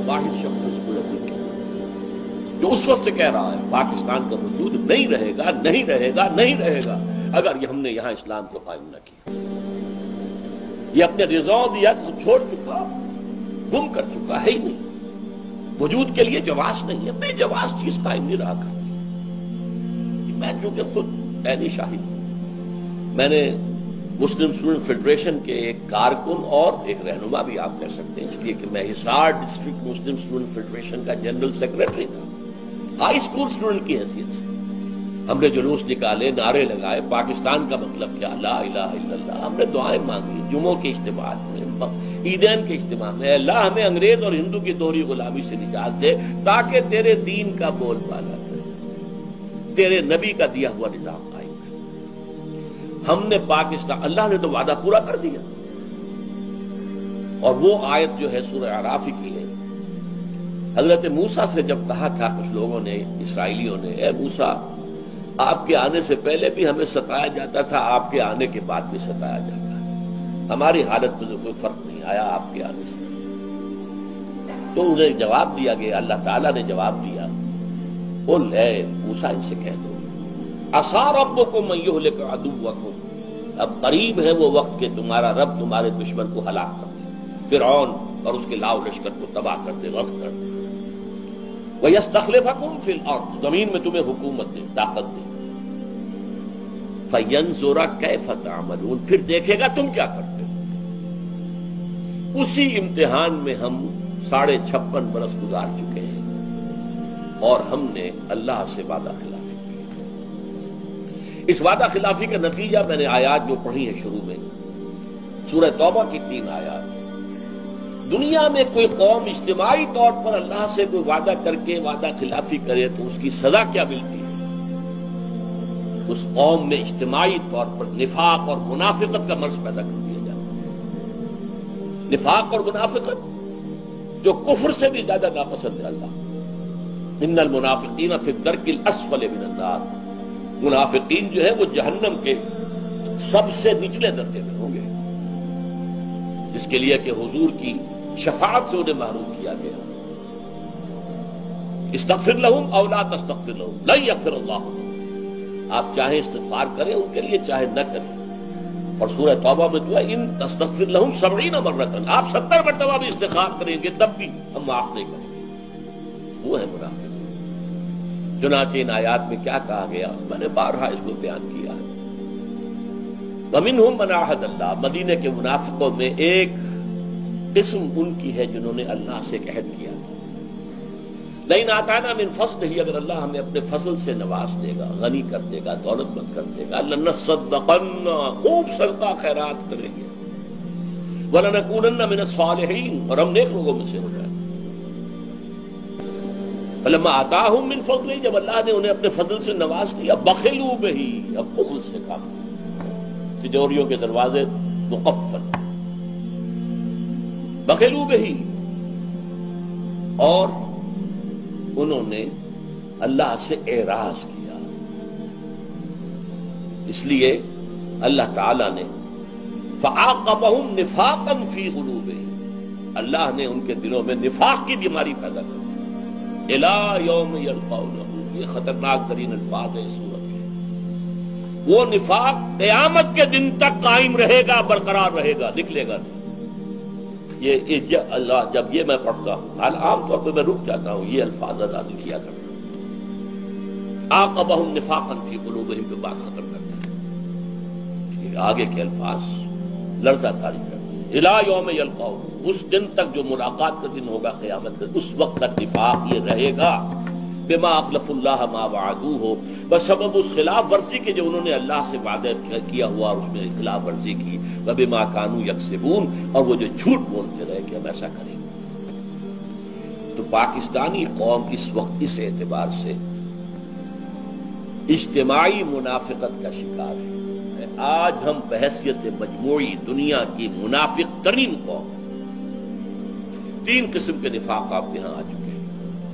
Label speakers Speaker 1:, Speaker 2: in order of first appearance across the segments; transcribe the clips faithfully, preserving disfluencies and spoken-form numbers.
Speaker 1: واحد شخص اس پورے ملک کے جو اس وقت سے کہہ رہا ہے پاکستان کا وجود نہیں رہے گا نہیں رہے گا نہیں رہے گا اگر یہ ہم نے یہاں اسلام کو قائم نہ کیا. یہ اپنے رضا دیا چھوڑ چکا، گم کر چکا ہے ہی نہیں، وجود کے لیے جواز نہیں ہے، بے جواز چیز قائم نہیں رہا کرتی. میں چونکہ خود عینی شاہد ہوں، میں نے مسلم اسٹوڈنٹ فیڈریشن کے ایک کارکن اور ایک رہنما بھی آپ کہہ سکتے ہیں، اس لیے کہ میں Hisar district Muslim student federation کا جنرل سیکرٹری تھا ہائی اسکول اسٹوڈنٹ کی حیثیت سے. ہم نے جلوس نکالے، نعرے لگائے، پاکستان کا مطلب کیا، لا الہ الا اللہ. ہم نے دعائیں مانگی جمعوں کے اجتماعات میں، عیدین کے اجتماع میں، اللہ ہمیں انگریز اور ہندو کی دوہری غلامی سے نجات دے تاکہ تیرے دین کا بول بالا کرے، تیرے نبی کا دیا ہوا نظام قائم کرے. ہم نے پاکستان، اللہ نے تو وعدہ پورا کر دیا. اور وہ آیت جو ہے سورہ اعراف کی ہے، حضرت موسیٰ سے جب کہا تھا کچھ لوگوں نے، اسرائیلیوں نے، اے موسیٰ آپ کے آنے سے پہلے بھی ہمیں ستایا جاتا تھا، آپ کے آنے کے بعد بھی ستایا جاتا ہے، ہماری حالت میں کوئی فرق نہیں آیا آپ کے آنے سے. تو انہیں جواب دیا گیا، اللہ تعالیٰ نے جواب دیا، قل اے موسیٰ ان سے کہہ دو عسیٰ ربکم ان یہلک عدوکم، اب قریب ہے وہ وقت کہ تمہارا رب تمہارے دشمن کو ہلاک کر دے، فرعون اور اس کے لاؤ لشکر کو تباہ کر دے، غرق کر دے. وَيَسْتَخْلِفَكُمْ فِي الْأَرْضِ، زمین میں تمہیں حکومت دے، طاقت دے. فَيَنْظُرَ كَيْفَ تَعْمَلُونَ، پھر دیکھے گا تم کیا کرتے ہو. اسی امتحان میں ہم ساڑھے چھپن برس گزار چکے ہیں اور ہم نے اللہ سے وعدہ خلافی کی. اس وعدہ خلافی کا نتیجہ میں نے آیات جو پڑھی ہے شروع میں، سورہ توبہ کی تین آیات. دنیا میں کوئی قوم اجتماعی طور پر اللہ سے کوئی وعدہ کر کے وعدہ خلافی کرے تو اس کی سزا کیا ملتی ہے؟ اس قوم میں اجتماعی طور پر نفاق اور منافقت کا مرض پیدا کر دیا جاتا ہے. نفاق اور منافقت جو کفر سے بھی زیادہ ناپسند ہے اللہ. ان المنافقین فی الدرک الاسفل من النار، منافقین جو ہے وہ جہنم کے سب سے نچلے درجے میں ہوں گے، جس کے لیے کہ حضور کی شفاعت سے انہیں محروم کیا گیا. استغفر لہم او لا تستغفر لہم لن یغفر اللہ لہم، آپ چاہیں استغفار کریں ان کے لیے چاہے نہ کریں. اور سورہ توبہ میں جو ہے ان تستغفر لہم سبعین مرۃ، آپ ستر مرتبہ بھی استغفار کریں گے تب بھی ہم معاف نہیں کریں گے. وہ ہے منافق. چنانچہ ان آیات میں کیا کہا گیا، میں نے بارہا اس کو بیان کیا ہے. وَمِنْهُمْ مَنْ عَاهَدَ اللَّهَ، مدینے کے منافقوں میں ایک قسم ان کی ہے جنہوں نے اللہ سے ایک عہد کیا. لَئِنْ آتَانَا مِنْ فَضْلِهِ، اگر اللہ ہمیں اپنے فضل سے نواز دے گا، غنی کر دے گا، دولت مند کر دے گا، لَنَصَّدَّقَنَّ، خوب صدقہ خیرات کریں گے، وَلَنَكُونَنَّ مِنَ الصَّالِحِينَ، اور ہم نیک لوگوں میں سے ہو جائیں. فَلَمَّا آتَاهُم مِّن فَضْلِهِ، جب اللہ نے انہیں اپنے فضل سے نواز دیا، بخلوا بِهِ، اب بخل سے کام، تجوریوں کے دروازے مقفل، بخلوا بِهِ، اور انہوں نے اللہ سے اعراض کیا. اس لیے اللہ تعالی نے فَعَاقَبَهُمْ نِفَاقًا فِي قُلُوبِهِمْ، اللہ نے ان کے دلوں میں نفاق کی بیماری پیدا کر دی. إِلَىٰ يَوْمِ يَلْقَوْنَهُ، یہ خطرناک ترین الفاظ ہے اس سورت کے. وہ نفاق قیامت کے دن تک قائم رہے گا، برقرار رہے گا، نکلے گا نہیں. یہ اللہ جب یہ میں پڑھتا ہوں، حال عام طور پہ میں رک جاتا ہوں، یہ الفاظ ادا نہیں کیا کرتا. عَاقَبَهُمْ نِفَاقًا فِي قُلُوبِهِمْ پہ بات ختم کرتا ہے. آگے کے الفاظ لرزہ طاری کرتے ہیں. إِلَىٰ يَوْمِ يَلْقَوْنَهُ، اس دن تک جو ملاقات کا دن ہوگا قیامت کا، اس وقت تک نفاق یہ رہے گا. بما اخلف اللہ ما وعدوہ، بسبب اس خلاف ورزی کے جو انہوں نے اللہ سے وعدہ کیا ہوا اور اس میں خلاف ورزی کی. وبما كانوا یکسبون، اور وہ جو جھوٹ بولتے رہے کہ ہم ایسا کریں گے. تو پاکستانی قوم اس وقت اس اعتبار سے اجتماعی منافقت کا شکار ہے. آج ہم بحیثیت مجموعی دنیا کی منافق ترین قوم، تین قسم کے نفاق آپ یہاں آ چکے ہیں.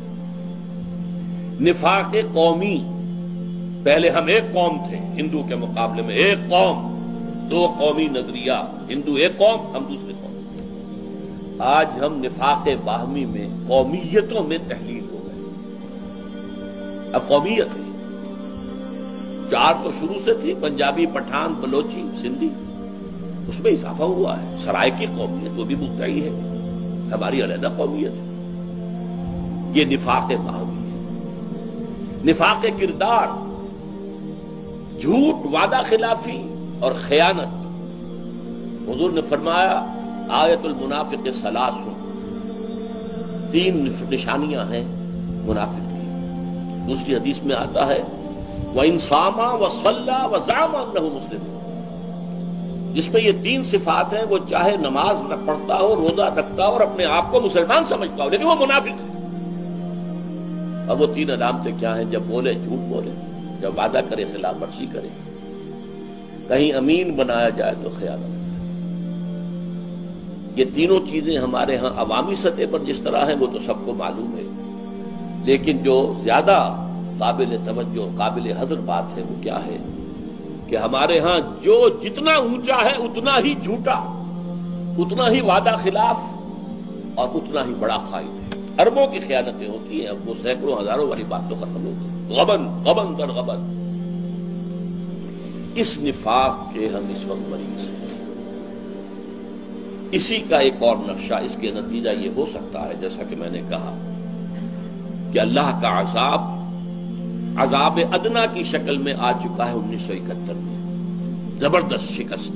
Speaker 1: نفاق قومی، پہلے ہم ایک قوم تھے ہندو کے مقابلے میں، ایک قوم، دو قومی نظریہ، ہندو ایک قوم، ہم دوسرے قوم. آج ہم نفاق باہمی میں قومیتوں میں تحلیل ہو گئے. اب قومیت ہے، چار تو شروع سے تھی، پنجابی، پٹھان، بلوچی، سندھی، اس میں اضافہ ہوا ہے. سرائے کی قومیت وہ بھی مدعی ہے، ہماری علیحدہ قومیت ہے. یہ نفاق باہمی ہے. نفاق کردار، جھوٹ، وعدہ خلافی اور خیانت. حضور نے فرمایا آیت المنافق ثلاث، تین نشانیاں ہیں منافق کی. دوسری حدیث میں آتا ہے وَإِنْ صَامَ وَصَلَّى وَزَعَمَ أَنَّهُ مُسْلِمٌ، جس میں یہ تین صفات ہیں، وہ چاہے نماز نہ پڑھتا ہو، روزہ رکھتا ہو اور اپنے آپ کو مسلمان سمجھتا ہو، لیکن وہ منافق ہے. اب وہ تین علامتیں کیا ہیں؟ جب بولے جھوٹ بولے، جب وعدہ کرے خلاف ورزی کرے، کہیں امین بنایا جائے تو خیانت. یہ تینوں چیزیں ہمارے ہاں عوامی سطح پر جس طرح ہیں وہ تو سب کو معلوم ہے، لیکن جو زیادہ قابل توجہ، قابل حذر بات ہے وہ کیا ہے کہ ہمارے ہاں جو جتنا اونچا ہے اتنا ہی جھوٹا، اتنا ہی وعدہ خلاف اور اتنا ہی بڑا خائن ہے. اربوں کی خیانتیں ہوتی ہیں، اب وہ سینکڑوں ہزاروں والی بات تو ختم ہوتی ہے. غبن غبن در غبن. اس نفاق کے ہم اس وقت مریض ہیں. اسی کا ایک اور نقشہ، اس کے نتیجہ یہ ہو سکتا ہے جیسا کہ میں نے کہا کہ اللہ کا عذاب عذاب ادنا کی شکل میں آ چکا ہے. انیس سو اکہتر میں زبردست شکست،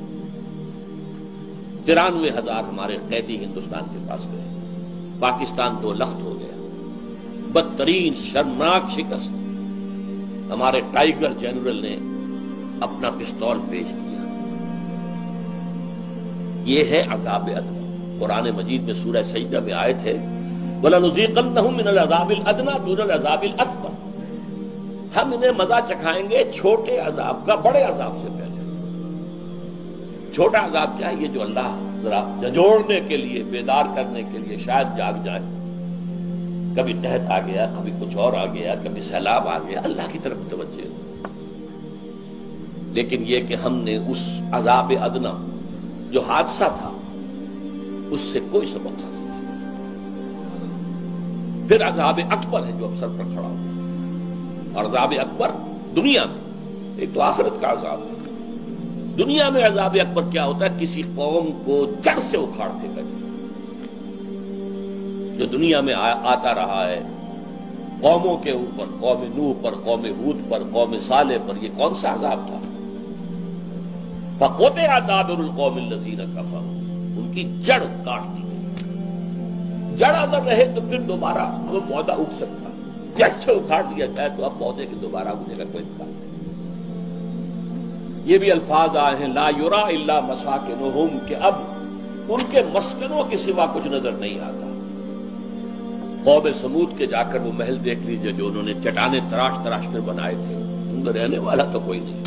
Speaker 1: ترانوے ہزار ہمارے قیدی ہندوستان کے پاس گئے، پاکستان دو لخت ہو گیا. بدترین شرمناک شکست. ہمارے ٹائیگر جنرل نے اپنا پستول پیش کیا. یہ ہے عذاب ادنا. قرآن مجید میں سورہ سجدہ میں آیت ہے وَلَنُذِيقَنَّهُم مِّنَ الْعَذَابِ الْأَدْنَىٰ دُونَ الْعَذَابِ الْأَكْبَرِ، ہم انہیں مزہ چکھائیں گے چھوٹے عذاب کا بڑے عذاب سے پہلے. چھوٹا عذاب کیا ہے؟ یہ جو اللہ ذرا جھنجھوڑنے کے لیے، بیدار کرنے کے لیے شاید جاگ جائے. کبھی قحط آ گیا، کبھی کچھ اور آ گیا، کبھی سیلاب آ گیا، اللہ کی طرف توجہ. لیکن یہ کہ ہم نے اس عذاب ادنا جو حادثہ تھا اس سے کوئی سبق حاصل نہیں. پھر عذاب اکبر ہے جو اب سر پر کھڑا ہوا، اور عذاب اکبر دنیا میں، ایک تو آخرت کا عذاب ہے. دنیا میں عذاب اکبر کیا ہوتا ہے؟ کسی قوم کو جڑ سے اکھاڑ کے کرے. جو دنیا میں آتا رہا ہے قوموں کے اوپر، قوم نوح پر، قوم ہود پر، قوم صالح پر، یہ کون سا عذاب تھا؟ فَقُطِعَ دَابِرُ الْقَوْمِ الَّذِينَ كَفَرُوا، ان کی جڑ کاٹ دی گئی. جڑ اگر رہے تو پھر دوبارہ وہ پودا اگ سکتا. جڑ سے اکھاڑ دیا جائے تو اب پودے کے دوبارہ اگنے کا کوئی امکان نہیں. یہ بھی الفاظ آئے ہیں لا یرا الا مساکنہم، کہ اب ان کے مسکنوں کے سوا کچھ نظر نہیں آتا. قوم سمود کے جا کر وہ محل دیکھ لیجئے جو انہوں نے چٹانیں تراش تراش کر بنائے تھے، ان میں رہنے والا تو کوئی نہیں.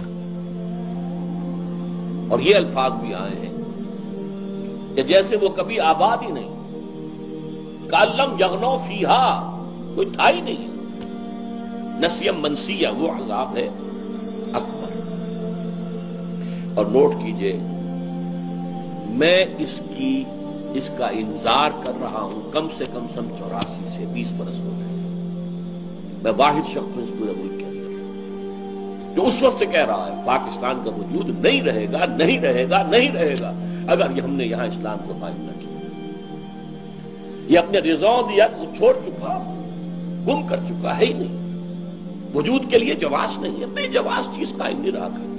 Speaker 1: اور یہ الفاظ بھی آئے ہیں کہ جیسے وہ کبھی آباد ہی نہیں، کالم یغنو فیہا، کوئی تھا ہی نہیں. نسیم منسیہ، وہ عذاب ہے اکبر. اور نوٹ کیجئے، میں اس کی اس کا انتظار کر رہا ہوں کم سے کم سن چوراسی سے بیس برس ہو گئے. میں واحد شخص ہوں اس پورے ملک کے اندر جو اس وقت سے کہہ رہا ہے پاکستان کا وجود نہیں رہے گا، نہیں رہے گا، نہیں رہے گا اگر یہ ہم نے یہاں اسلام کو قائم نہ کیا. یہ اپنے رضاؤں دیا کو چھوڑ چکا، گم کر چکا ہے ہی نہیں. وجود کے لیے جواز نہیں ہے، بے جواز چیز قائم نہیں رہا کرتی.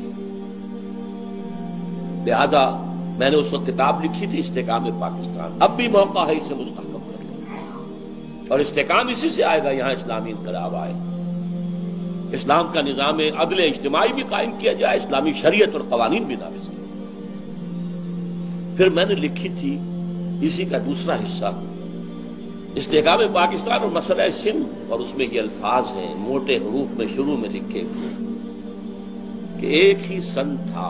Speaker 1: لہذا میں نے اس وقت کتاب لکھی تھی استحکام پاکستان. اب بھی موقع ہے اسے مستحکم کرنے کا، اور استحکام اسی سے آئے گا یہاں اسلامی انقلاب آئے، اسلام کا نظام عدل اجتماعی بھی قائم کیا جائے، اسلامی شریعت اور قوانین بھی نافذ کیا. پھر میں نے لکھی تھی اسی کا دوسرا حصہ استحکام پاکستان اور مسئلہ سندھ، اور اس میں یہ الفاظ ہیں موٹے حروف میں شروع میں لکھے ہوئے کہ ایک ہی سن تھا،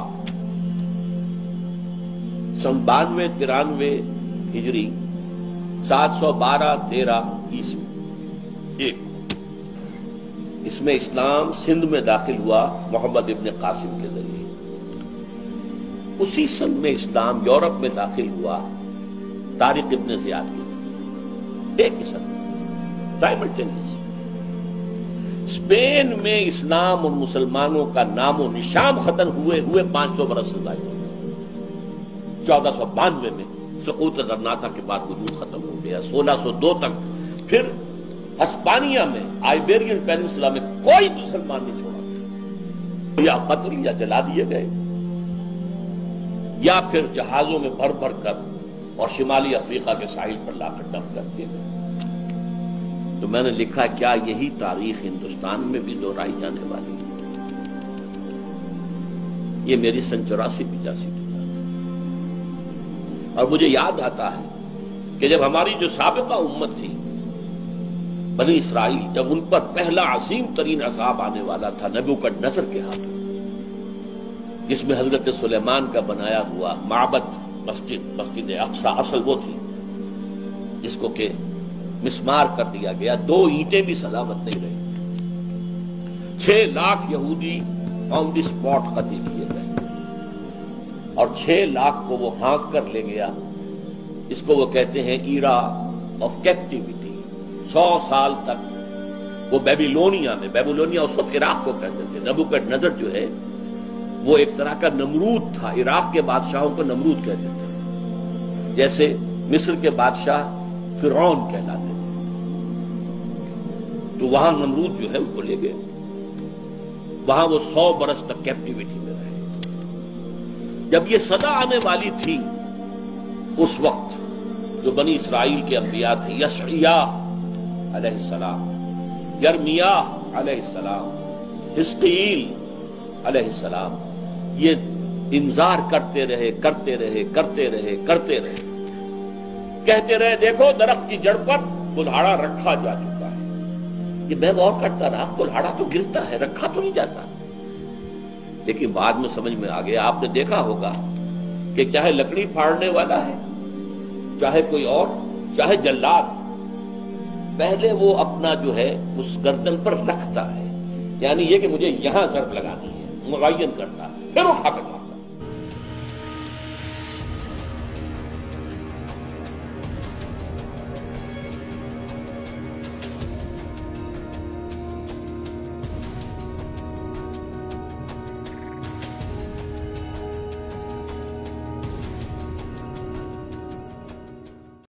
Speaker 1: سن بانوے ترانوے ہجری، سات سو بارہ تیرہ عیسوی، ایک. اس میں اسلام سندھ میں داخل ہوا محمد ابن قاسم کے ذریعے. اسی سن میں اسلام یورپ میں داخل ہوا طارق ابن زیاد کی ایک ہی سن سائملٹینیس اسپین میں اسلام اور مسلمانوں کا نام و نشان ختم ہوئے ہوئے پانچ سو برس سے زائد چودہ سو بانوے میں سقوط زرناتا کے بعد وجود ختم ہو گیا. سولہ سو دو تک پھر ہسپانیہ میں آئیبیرین پیننسلا میں کوئی مسلمان نہیں چھوڑا, یا قتل یا جلا دیے گئے یا پھر جہازوں میں بھر بھر کر اور شمالی افریقہ کے ساحل پر لا کر ڈمپ کر دیے گئے. تو میں نے لکھا کیا یہی تاریخ ہندوستان میں بھی دہرائی جانے والی ہے؟ یہ میری سن چوراسی پچاسی کی بات ہے. اور مجھے یاد آتا ہے کہ جب ہماری جو سابقہ امت تھی بنی اسرائیل, جب ان پر پہلا عظیم ترین عذاب آنے والا تھا نبوکدنصر کے ہاتھوں, جس میں حضرت سلیمان کا بنایا ہوا معبد مسجد مسجد اقصی اصل وہ تھی جس کو کہ مسمار کر دیا گیا, دو اینٹیں بھی سلامت نہیں رہی, چھ لاکھ یہودی آن دی اسپاٹ قتل کیے گئے اور چھ لاکھ کو وہ ہانک کر لے گیا. اس کو وہ کہتے ہیں ایرا آف کیپٹیوٹی. سو سال تک وہ بیبیلونیا میں, بیبیلونیا اس وقت عراق کو کہتے تھے, نبوکدنصر جو ہے وہ ایک طرح کا نمرود تھا, عراق کے بادشاہوں کو نمرود کہتے تھے, جیسے مصر کے بادشاہ فرعون کہلاتے تھے. تو وہاں نمرود جو ہے اس کو لے گئے, وہاں وہ سو برس تک کیپٹیوٹی میں رہے. جب یہ صدا آنے والی تھی اس وقت جو بنی اسرائیل کے انبیاء تھے, یشعیاء علیہ السلام, یرمیاہ علیہ السلام, حزقیل علیہ السلام, یہ انذار کرتے رہے کرتے رہے کرتے رہے کرتے رہے کہتے رہے دیکھو درخت کی جڑ پر کلہاڑا رکھا جا چکا ہے. یہ میں غور کرتا رہا, کلہاڑا تو گرتا ہے, رکھا تو نہیں جاتا. لیکن بعد میں سمجھ میں آ گیا, آپ نے دیکھا ہوگا کہ چاہے لکڑی پھاڑنے والا ہے, چاہے کوئی اور, چاہے جلاد, پہلے وہ اپنا جو ہے اس گردن پر رکھتا ہے, یعنی یہ کہ مجھے یہاں ضرب لگانی ہے, معین کرتا ہے, پھر اٹھا کر